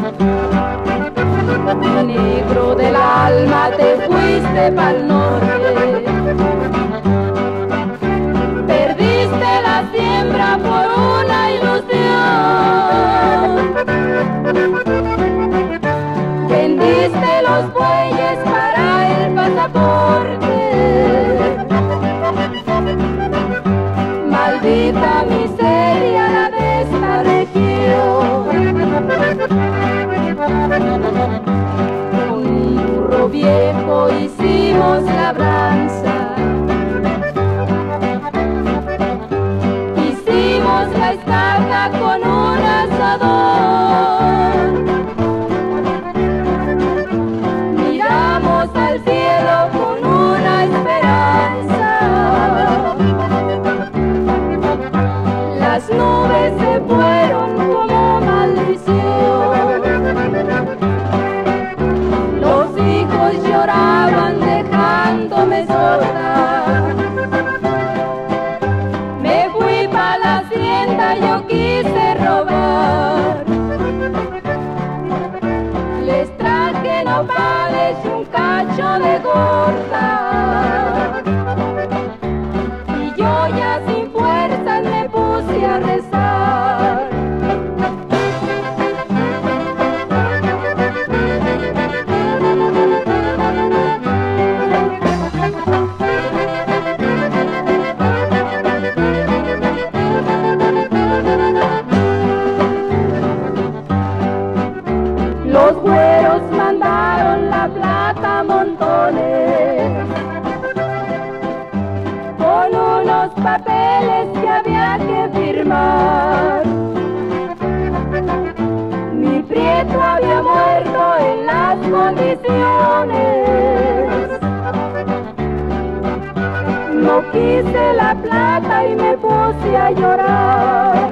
Negro del alma, te fuiste pa'l norte, perdiste la siembra por una ilusión, vendiste los bueyes para el pasaporte, maldita miseria la de esta región. Con un burro viejo hicimos labranza, hicimos la estaca con un asador, miramos al cielo con una esperanza, las nubes se fueron como maldición. Los hijos lloraban dejándome sola. Me fui pa' la hacienda, yo quise robar. Les traje nopales y un cacho de gorda. Y yo ya sin fuerzas me puse a rezar. Los güeros mandaron la plata a montones, con unos papeles que había que firmar. Mi prieto había muerto en las condiciones. No quise la plata y me puse a llorar.